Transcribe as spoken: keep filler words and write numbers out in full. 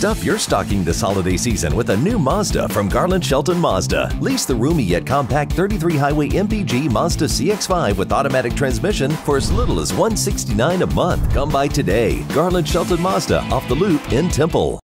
Stuff your stocking this holiday season with a new Mazda from Garlyn Shelton Mazda. Lease the roomy yet compact thirty-three highway M P G Mazda C X five with automatic transmission for as little as one hundred sixty-nine dollars a month. Come by today. Garlyn Shelton Mazda off the Loop in Temple.